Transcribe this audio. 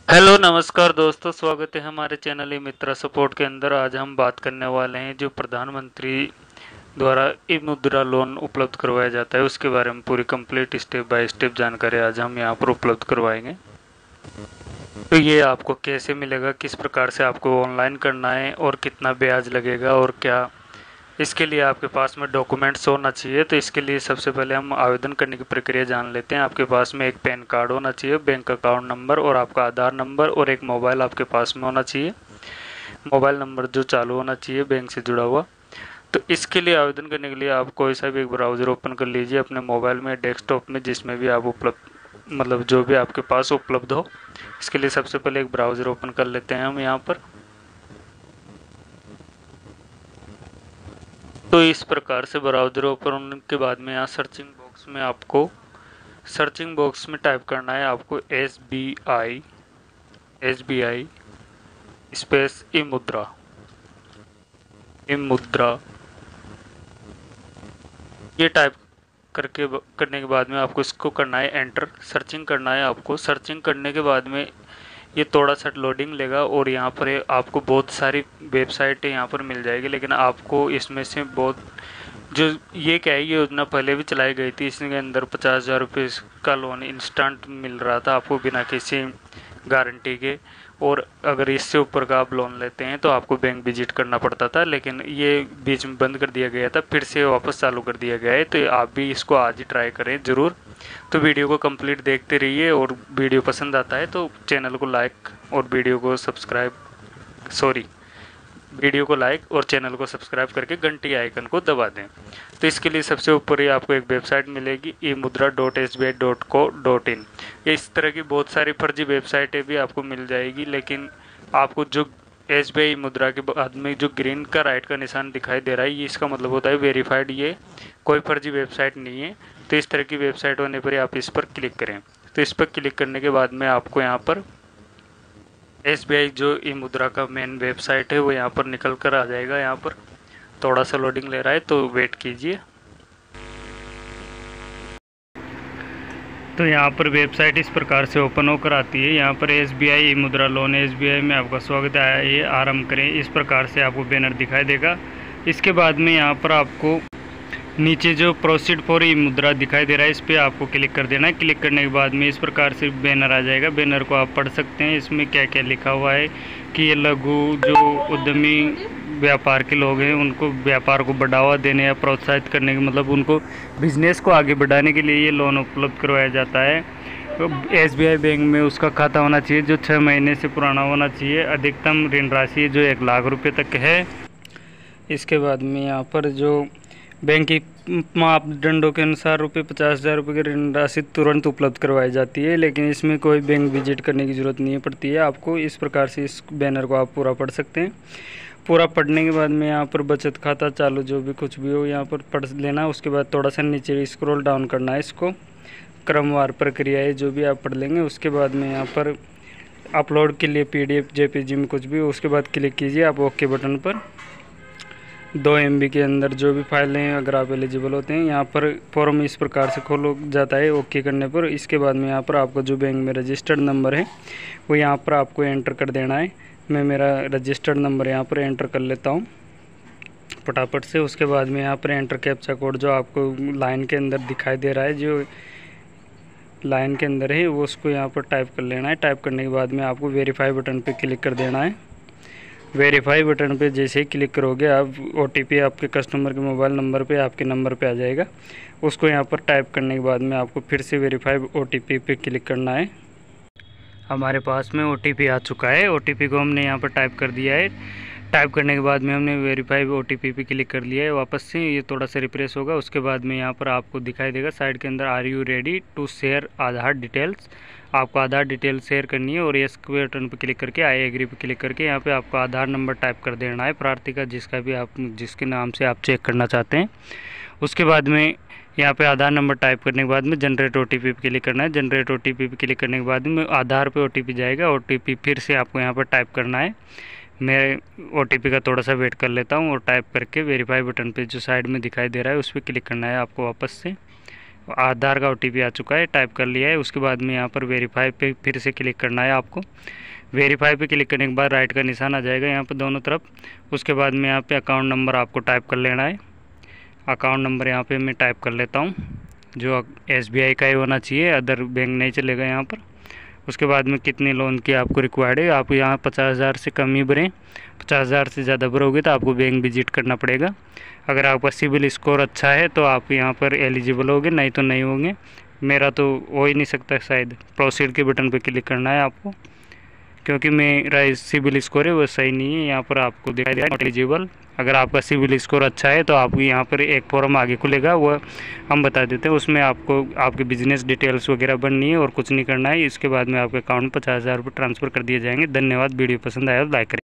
Hello नमस्कार दोस्तों, स्वागत है हमारे चैनल ई मित्रा सपोर्ट के अंदर। आज हम बात करने वाले हैं जो प्रधानमंत्री द्वारा ई मुद्रा लोन उपलब्ध करवाया जाता है उसके बारे में पूरी कंप्लीट स्टेप बाय स्टेप जानकारी आज हम यहाँ पर उपलब्ध करवाएंगे। तो ये आपको कैसे मिलेगा, किस प्रकार से आपको ऑनलाइन करना है और कितना ब्याज लगेगा और क्या इसके लिए आपके पास में डॉक्यूमेंट्स होना चाहिए। तो इसके लिए सबसे पहले हम आवेदन करने की प्रक्रिया जान लेते हैं। आपके पास में एक पैन कार्ड होना चाहिए, बैंक अकाउंट नंबर और आपका आधार नंबर और एक मोबाइल आपके पास में होना चाहिए। मोबाइल नंबर जो चालू होना चाहिए बैंक से जुड़ा हुआ। तो इसके लिए आवेदन करने के लिए आप कोई सा भी एक ब्राउज़र ओपन कर लीजिए अपने मोबाइल में, डेस्कटॉप में, जिसमें भी आप उपलब्ध मतलब जो भी आपके पास उपलब्ध हो। इसके लिए सबसे पहले एक ब्राउज़र ओपन कर लेते हैं हम यहाँ पर। तो इस प्रकार से ब्राउज़र ओपन होने के बाद में यहाँ सर्चिंग बॉक्स में टाइप करना है आपको S B I space E Mudra. ये टाइप करने के बाद में आपको इसको करना है एंटर, सर्चिंग करना है आपको। सर्चिंग करने के बाद में ये थोड़ा सा लोडिंग लेगा और यहाँ पर आपको बहुत सारी वेबसाइटें यहाँ पर मिल जाएगी, लेकिन आपको इसमें से बहुत जो ये क्या है, ये योजना पहले भी चलाई गई थी। इसके अंदर 50,000 रुपये का लोन इंस्टेंट मिल रहा था आपको बिना किसी गारंटी के, और अगर इससे ऊपर का आप लोन लेते हैं तो आपको बैंक विजिट करना पड़ता था, लेकिन ये बीच में बंद कर दिया गया था, फिर से वापस चालू कर दिया गया है। तो आप भी इसको आज ही ट्राई करें ज़रूर। तो वीडियो को कंप्लीट देखते रहिए और वीडियो पसंद आता है तो चैनल को लाइक और वीडियो को लाइक और चैनल को सब्सक्राइब करके घंटी आइकन को दबा दें। तो इसके लिए सबसे ऊपर ही आपको एक वेबसाइट मिलेगी emudra.sbi.co.in। इस तरह की बहुत सारी फर्जी वेबसाइटें भी आपको मिल जाएगी, लेकिन आपको जो एसबीआई मुद्रा के बाद में जो ग्रीन का राइट का निशान दिखाई दे रहा है, ये इसका मतलब होता है वेरीफाइड, ये कोई फर्जी वेबसाइट नहीं है। तो इस तरह की वेबसाइट होने पर आप इस पर क्लिक करें। तो इस पर क्लिक करने के बाद में आपको यहाँ पर एसबीआई जो ई मुद्रा का मेन वेबसाइट है वो यहाँ पर निकल कर आ जाएगा। यहाँ पर थोड़ा सा लोडिंग ले रहा है तो वेट कीजिए। तो यहाँ पर वेबसाइट इस प्रकार से ओपन होकर आती है। यहाँ पर एसबीआई ई मुद्रा लोन एसबीआई में आपका स्वागत है, ये आरंभ करें, इस प्रकार से आपको बैनर दिखाई देगा। इसके बाद में यहाँ पर आपको नीचे जो प्रोसीड फॉर ई मुद्रा दिखाई दे रहा है, इस पर आपको क्लिक कर देना है। क्लिक करने के बाद में इस प्रकार से बैनर आ जाएगा। बैनर को आप पढ़ सकते हैं। इसमें क्या क्या लिखा हुआ है कि ये लघु जो उद्यमी व्यापार के लोग हैं उनको व्यापार को बढ़ावा देने या प्रोत्साहित करने के मतलब उनको बिजनेस को आगे बढ़ाने के लिए ये लोन उपलब्ध करवाया जाता है। तो एसबीआई बैंक में उसका खाता होना चाहिए जो 6 महीने से पुराना होना चाहिए। अधिकतम ऋण राशि जो 1 लाख रुपये तक है। इसके बाद में यहाँ पर जो बैंक की मापदंडों के अनुसार 50,000 रुपये की ऋण राशि तुरंत उपलब्ध करवाई जाती है, लेकिन इसमें कोई बैंक विजिट करने की ज़रूरत नहीं पड़ती है आपको। इस प्रकार से इस बैनर को आप पूरा पढ़ सकते हैं। पूरा पढ़ने के बाद में यहाँ पर बचत खाता चालू जो भी कुछ भी हो यहाँ पर पढ़ लेना। उसके बाद थोड़ा सा नीचे स्क्रॉल डाउन करना है, इसको क्रमवार प्रक्रिया है जो भी आप पढ़ लेंगे। उसके बाद में यहाँ पर अपलोड के लिए PDF JPG में कुछ भी हो, उसके बाद क्लिक कीजिए आप ओके बटन पर। 2 MB के अंदर जो भी फाइलें अगर आप एलिजिबल होते हैं, यहाँ पर फॉर्म इस प्रकार से खोल जाता है ओके करने पर। इसके बाद में यहाँ पर आपको जो बैंक में रजिस्टर्ड नंबर है वो यहाँ पर आपको एंटर कर देना है। मैं मेरा रजिस्टर्ड नंबर यहाँ पर एंटर कर लेता हूँ फटाफट से। उसके बाद में यहाँ पर एंटर कैप्चा कोड जो आपको लाइन के अंदर दिखाई दे रहा है, जो लाइन के अंदर है वो उसको यहाँ पर टाइप कर लेना है। टाइप करने के बाद में आपको वेरीफाई बटन पर क्लिक कर देना है। वेरीफाई बटन पे जैसे ही क्लिक करोगे आप OTP आपके कस्टमर के मोबाइल नंबर पे आपके नंबर पे आ जाएगा। उसको यहाँ पर टाइप करने के बाद में आपको फिर से वेरीफाई OTP पे क्लिक करना है। हमारे पास में OTP आ चुका है। OTP को हमने यहाँ पर टाइप कर दिया है। टाइप करने के बाद में हमने वेरीफाई OTP पे क्लिक कर लिया है। वापस से ये थोड़ा सा रिफ्रेश होगा। उसके बाद में यहाँ पर आपको दिखाई देगा साइड के अंदर are you ready to share Aadhaar details. आपको आधार डिटेल शेयर करनी है और ये स्क्वायर बटन पर क्लिक करके आई एग्री पे क्लिक करके यहाँ पे आपको आधार नंबर टाइप कर देना है प्रार्थी का, जिसके नाम से आप चेक करना चाहते हैं। उसके बाद में यहाँ पे आधार नंबर टाइप करने के बाद में जनरेट OTP पे क्लिक करना है। जनरेट OTP पे क्लिक करने के बाद में आधार पे OTP जाएगा। OTP फिर से आपको यहाँ पर टाइप करना है। मैं OTP का थोड़ा सा वेट कर लेता हूँ और टाइप करके वेरीफाई बटन पे जो साइड में दिखाई दे रहा है उस पर क्लिक करना है आपको वापस से। आधार का OTP आ चुका है, टाइप कर लिया है। उसके बाद में यहाँ पर वेरीफाई पे फिर से क्लिक करना है आपको। वेरीफाई पे क्लिक करने के बाद राइट का निशान आ जाएगा यहाँ पर दोनों तरफ। उसके बाद में यहाँ पे अकाउंट नंबर आपको टाइप कर लेना है। अकाउंट नंबर यहाँ पे मैं टाइप कर लेता हूँ, जो SBI का ही होना चाहिए, अदर बैंक नहीं चलेगा यहाँ पर। उसके बाद में कितने लोन की आपको रिक्वायर्ड है, आप यहाँ 50,000 से कम ही भरें। 50,000 से ज़्यादा भरोगे तो आपको बैंक विजिट करना पड़ेगा। अगर आपका सिबिल स्कोर अच्छा है तो आप यहाँ पर एलिजिबल होगे, नहीं तो नहीं होंगे। मेरा तो हो ही नहीं सकता शायद। प्रोसीड के बटन पर क्लिक करना है आपको, क्योंकि मेरा सिबिल स्कोर है वो सही नहीं है। यहाँ पर आपको दिखाई दे रहा है नॉट एलिजिबल। अगर आपका सिबिल स्कोर अच्छा है तो आपको यहाँ पर एक फॉर्म आगे खुलेगा, वो हम बता देते हैं। उसमें आपको आपके बिजनेस डिटेल्स वगैरह भरनी है और कुछ नहीं करना है। इसके बाद में आपके अकाउंट में 50,000 रुपये ट्रांसफ़र कर दिए जाएंगे। धन्यवाद। वीडियो पसंद आया तो लाइक करें।